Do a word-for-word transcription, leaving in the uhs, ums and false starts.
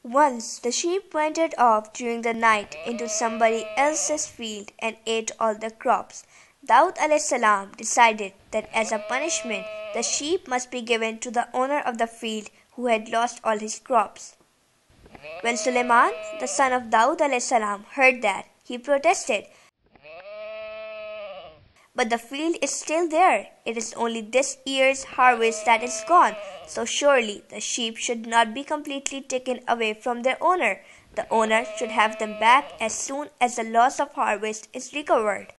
Once the sheep wandered off during the night into somebody else's field and ate all the crops. Dawood alayhis salam decided that as a punishment the sheep must be given to the owner of the field who had lost all his crops. When Suleiman, the son of Dawood alayhis salam, heard that, he protested, "But the field is still there. It is only this year's harvest that is gone, so surely the sheep should not be completely taken away from their owner. The owner should have them back as soon as the loss of harvest is recovered."